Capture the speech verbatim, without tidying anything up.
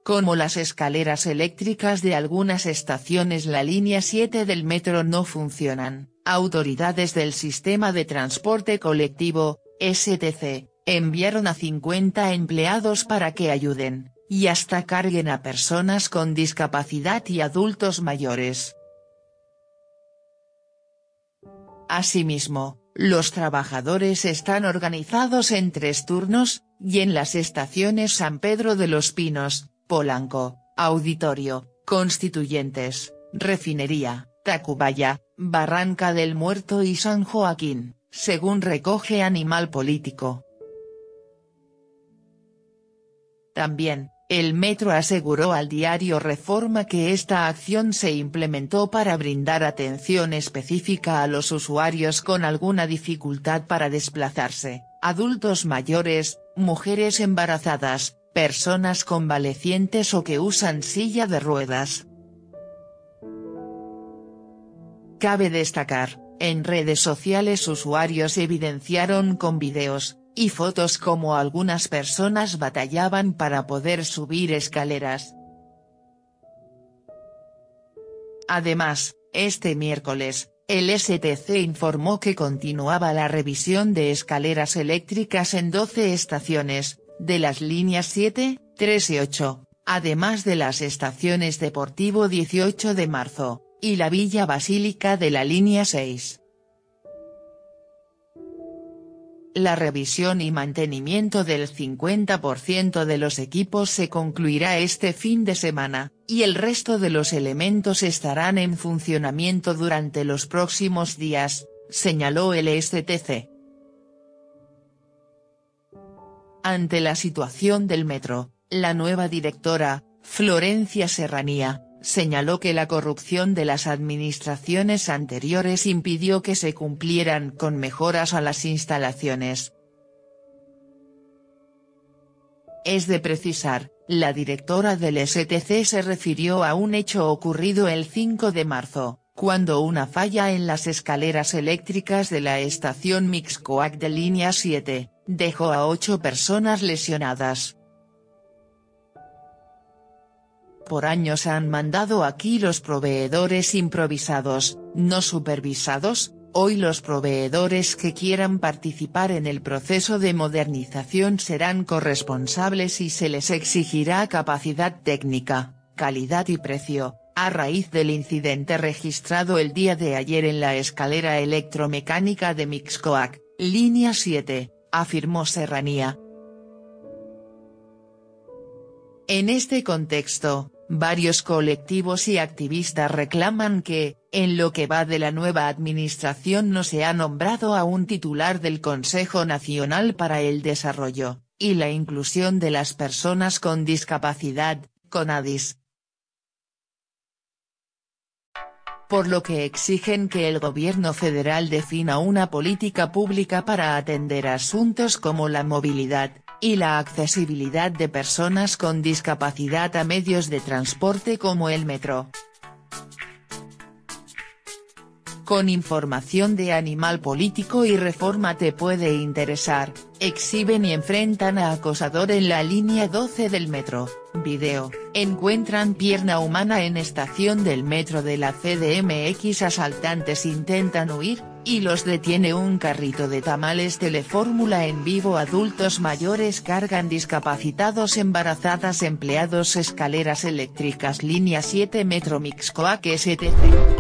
Como las escaleras eléctricas de algunas estaciones la línea siete del metro no funcionan, autoridades del Sistema de Transporte Colectivo, S T C, enviaron a cincuenta empleados para que ayuden, y hasta carguen a personas con discapacidad y adultos mayores. Asimismo, los trabajadores están organizados en tres turnos, y en las estaciones San Pedro de los Pinos, Polanco, Auditorio, Constituyentes, Refinería, Tacubaya, Barranca del Muerto y San Joaquín, según recoge Animal Político. También, el Metro aseguró al diario Reforma que esta acción se implementó para brindar atención específica a los usuarios con alguna dificultad para desplazarse, adultos mayores, mujeres embarazadas, personas convalecientes o que usan silla de ruedas. Cabe destacar, en redes sociales usuarios evidenciaron con videos y fotos cómo algunas personas batallaban para poder subir escaleras. Además, este miércoles, el S T C informó que continuaba la revisión de escaleras eléctricas en doce estaciones, de las líneas siete, tres y ocho, además de las estaciones Deportivo dieciocho de marzo, y la Villa Basílica de la línea seis. La revisión y mantenimiento del cincuenta por ciento de los equipos se concluirá este fin de semana, y el resto de los elementos estarán en funcionamiento durante los próximos días, señaló el S T C. Ante la situación del metro, la nueva directora, Florencia Serranía, señaló que la corrupción de las administraciones anteriores impidió que se cumplieran con mejoras a las instalaciones. Es de precisar, la directora del S T C se refirió a un hecho ocurrido el cinco de marzo, cuando una falla en las escaleras eléctricas de la estación Mixcoac de línea siete, dejó a ocho personas lesionadas. Por años han mandado aquí los proveedores improvisados, no supervisados, hoy los proveedores que quieran participar en el proceso de modernización serán corresponsables y se les exigirá capacidad técnica, calidad y precio, a raíz del incidente registrado el día de ayer en la escalera electromecánica de Mixcoac, línea siete, afirmó Serranía. En este contexto, varios colectivos y activistas reclaman que, en lo que va de la nueva administración no se ha nombrado a un titular del Consejo Nacional para el Desarrollo, y la Inclusión de las Personas con Discapacidad, CONADIS. Por lo que exigen que el gobierno federal defina una política pública para atender asuntos como la movilidad, y la accesibilidad de personas con discapacidad a medios de transporte como el metro. Con información de Animal Político y Reforma te puede interesar, exhiben y enfrentan a acosador en la línea doce del metro, video, encuentran pierna humana en estación del metro de la C D M X, asaltantes intentan huir, y los detiene un carrito de tamales. Telefórmula en vivo, adultos mayores cargan discapacitados, embarazadas, empleados, escaleras eléctricas línea siete metro Mixcoac S T C.